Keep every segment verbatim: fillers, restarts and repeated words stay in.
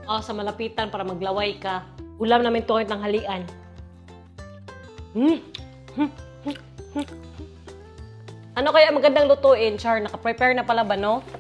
O, sa malapitan para maglaway ka. Ulam namin to ng halian. Hmm. Hmm. Hmm. Hmm. Ano kaya magandang lutuin, Char? Naka-prepare na pala ba, no?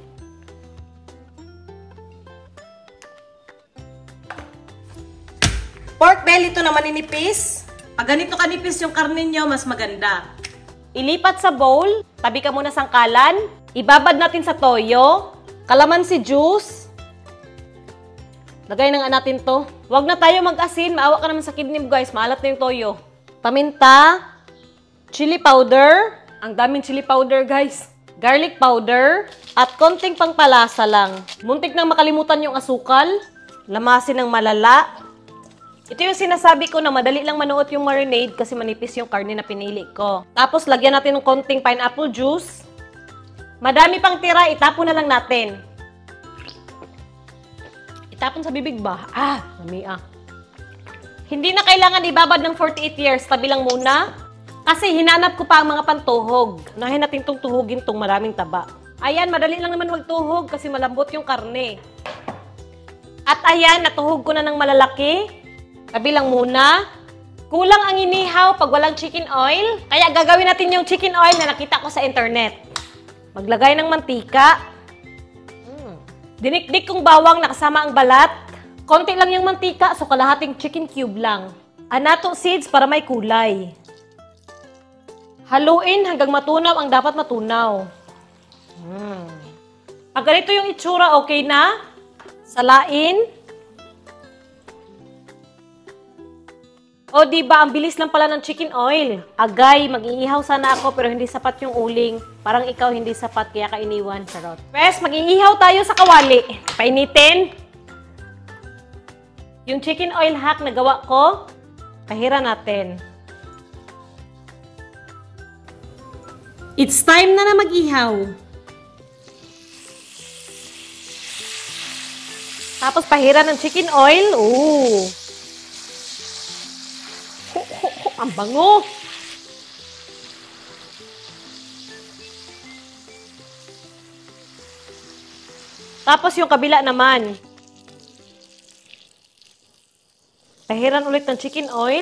Pork belly to naman ninipis. Pag ganito kanipis yung karne nyo, mas maganda. Ilipat sa bowl, tabi ka muna sangkalan, ibabad natin sa toyo, kalamansi juice. Lagay na nga natin to. Huwag na tayo mag-asin, maawa ka naman sa kidney mo guys, maalat na yung toyo. Paminta, chili powder, ang daming chili powder guys, garlic powder, at konting pangpalasa lang. Muntik nang makalimutan yung asukal, lamasin ng malala. Ito yung sinasabi ko na madali lang manuot yung marinade kasi manipis yung karne na pinili ko. Tapos, lagyan natin ng konting pineapple juice. Madami pang tira, itapon na lang natin. Itapon sa bibig ba? Ah, mami ah. Hindi na kailangan ibabad ng forty-eight years. Tabi lang muna. Kasi hinanap ko pa ang mga pantuhog. Unahin natin itong tuhugin itong maraming taba. Ayan, madali lang naman magtuhog kasi malambot yung karne. At ayan, natuhog ko na ng malalaki. Tabi lang muna. Kulang ang inihaw pag walang chicken oil. Kaya gagawin natin yung chicken oil na nakita ko sa internet. Maglagay ng mantika. Mm. Dinikdik kong bawang nakasama ang balat. Konti lang yung mantika, so kalahating chicken cube lang. Anato seeds para may kulay. Haluin hanggang matunaw ang dapat matunaw. Mm. Pag ganito yung itsura, okay na? Salain. O, diba, ang bilis lang pala ng chicken oil. Agay, mag-iihaw sana ako pero hindi sapat yung uling. Parang ikaw hindi sapat kaya ka iniwan. Charot. Pwes, mag-iihaw tayo sa kawali. Painitin. Yung chicken oil hack na gawa ko, pahira natin. It's time na na mag-ihaw. Tapos pahira ng chicken oil. Ooh. Ho, ho, ho, ang bango! Tapos yung kabila naman. Pahiran ulit ng chicken oil.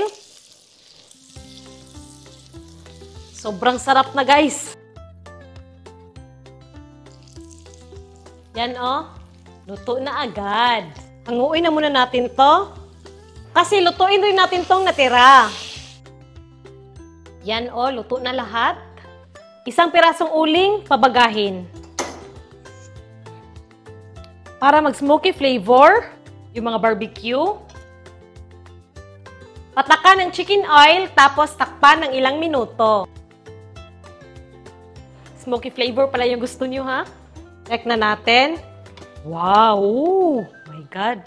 Sobrang sarap na guys. Yan oh. Luto na agad. Hanguin na muna natin to. Kasi lutuin rin natin tong natira. Yan o, luto na lahat. Isang pirasong uling, pabagahin. Para mag-smoky flavor, yung mga barbecue. Patakan ng chicken oil, tapos takpan ng ilang minuto. Smoky flavor pala yung gusto nyo, ha? Check na natin. Wow! Oh my God!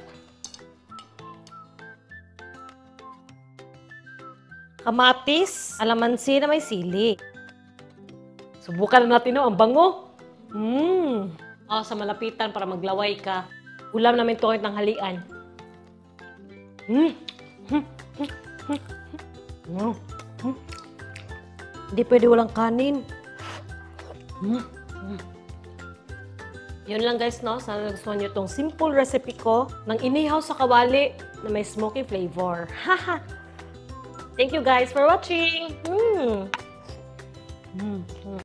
Kamatis, alamansi na may sili. Subukan na natin, no? Ang bango. Mmm. O, sa malapitan para maglaway ka. Ulam namin to ng halian. Mmm. Hmm. Hmm. Hmm. Hmm. Hindi pwede walang kanin. Hmm. Hmm. Yun lang guys, no? Sana gusto nyo itong simple recipe ko ng inihaw sa kawali na may smoky flavor. Haha! Thank you guys for watching. Mm. Mm.